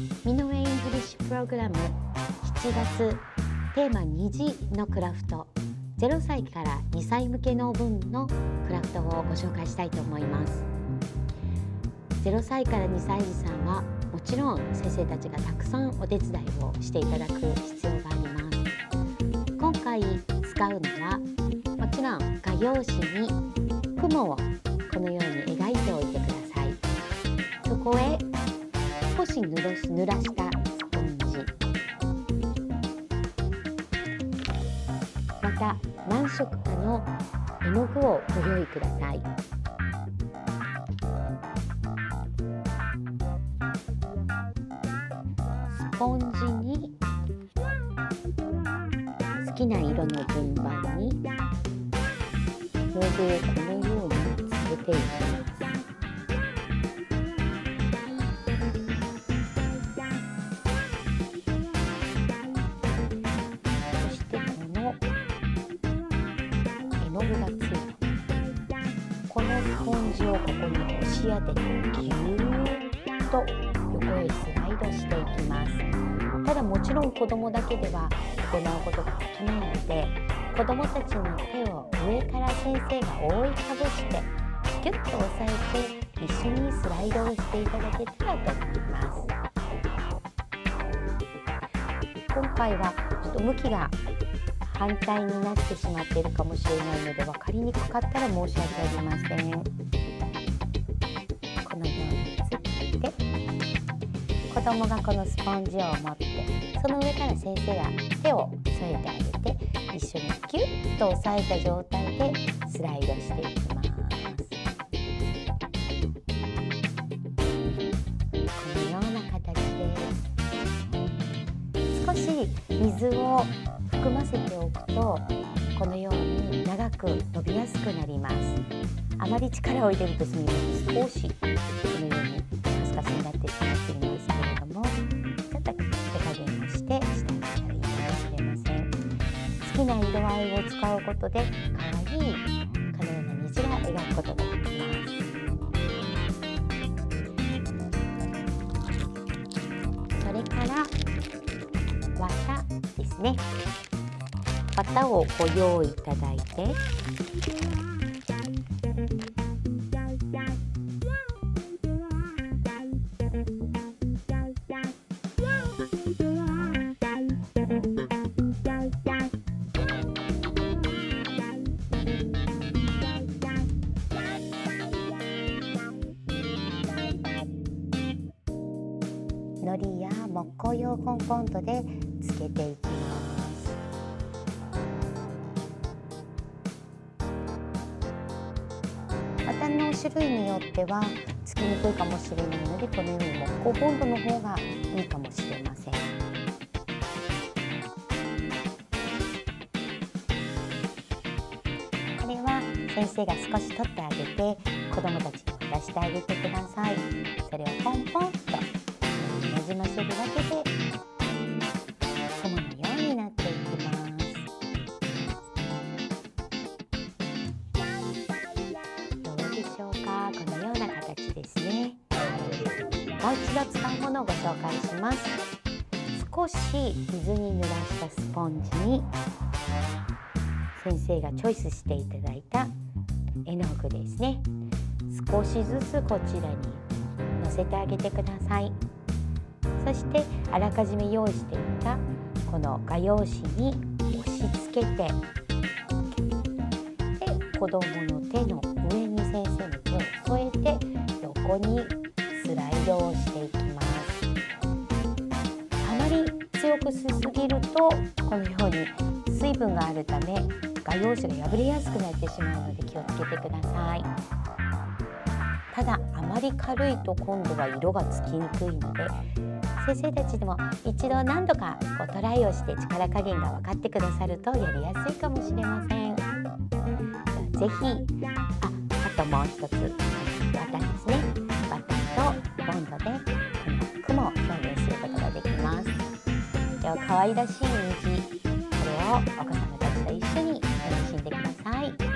ミノウェイイングリッシュプログラム7月テーマ虹のクラフト、0歳から2歳向けの分のクラフトをご紹介したいと思います。0歳から2歳児さんはもちろん先生たちがたくさんお手伝いをしていただく必要があります。今回使うのはもちろん画用紙に雲をこのように描いておいてください。そこへ少し濡らしたスポンジ、また何色かの絵の具をご用意ください。スポンジに好きな色の順番に絵の具をこのようにつけていきます。そしてこの絵の具がついたこのスポンジをここに押し当ててギューッと横へスライドしていきます。ただもちろん子どもだけでは行うことができないので、子どもたちの手を上から先生が覆いかぶしてギュッと押さえて一緒にスライドをしていただけたらと思います。今回はちょっと向きが反対になってしまっているかもしれないので分かりにくかったら申し訳ありません。このようにつけて子どもがこのスポンジを持ってその上から先生が手を添えてあげて一緒にギュッと押さえた状態でスライドしていきます。このような形です。少し水を含ませておくとこのように長く伸びやすくなります。あまり力を入れるとすみません、少しこのようにカスカスになってしまっていますけれども、ちょっと手加減をしてしてあげたらいいかもしれません。好きな色合いを使うことで可愛いこのような虹が描くことができます。それから綿ですね。綿をご用意いただいてのりや木工用コンポントでつけていきます。綿の種類によってはつきにくいかもしれないので、このように木工ボンドの方がいいかもしれません。これは先生が少し取ってあげて子どもたちに渡してあげてください。それをポンポンとなじませるだけで雲のようになっていきます。どうでしょうか。このような形ですね。もう一度使うものをご紹介します。少し水に濡らしたスポンジに先生がチョイスしていただいた絵の具ですね。少しずつこちらにのせてあげてください。そしてあらかじめ用意していたこの画用紙に押し付けて、で子どもの手の上に先生の手を添えて横にスライドをしていきます。あまり強くしすぎるとこのように水分があるため画用紙が破れやすくなってしまうので気をつけてください。ただあまり軽いと今度は色がつきにくいので、先生たちでも一度何度かトライをして力加減が分かってくださるとやりやすいかもしれません。ぜひあともう一つ綿ですね。綿とボンドでこの雲を表現することができます。では可愛らしい虹、これをお子様たちと一緒に楽しんでください。